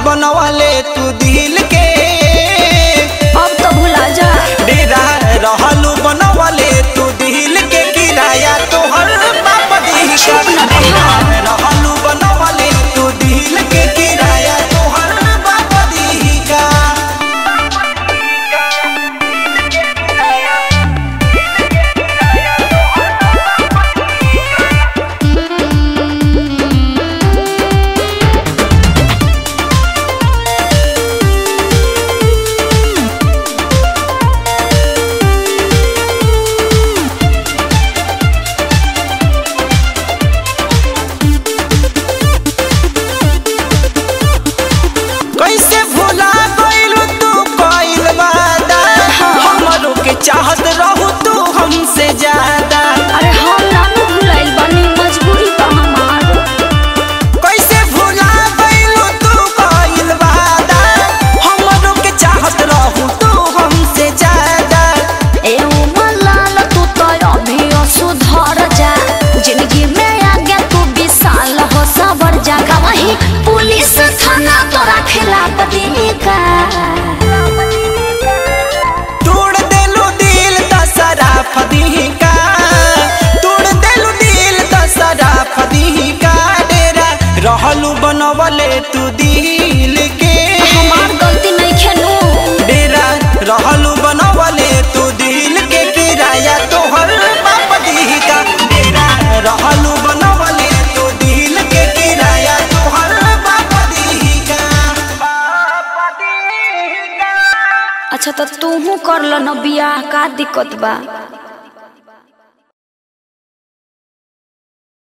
बनवाले तू दिल के, अब तो भुला जा। डेरा रहलू बनवाले तू दिल के, किराया तोहर बाप दी का। रहलू बनवाले तू दिल के, किराया तोहर बाप दी का। चाहत रहू तू हमसे ज्यादा। अरे हम ना भुलाइल बानी, मजबूरी बा हमार। कैसे भुला गइलू तू कइल वादा, हमरो के चाहत रहू तू हमसे ज्यादा। ए उमलाल तू तो अभी सुधर जा, जिंदगी में आगे तू विशाल हो सबर जा। वही पुलिस थाना तोरा खिलाफ देगा। फदीका तोड़ देलू दिल त सराफ दीका। डेरा रहलू बनवले तू दिल के, हमार गलती नहीं खेलू। डेरा रहलू बनवले तू दिल के, किराया तोहर बाप दीका। डेरा रहलू बनवले तू दिल के, किराया तोहर बाप दीका। अच्छा तो तू कर लो न बियाह, का दिक्कत बा?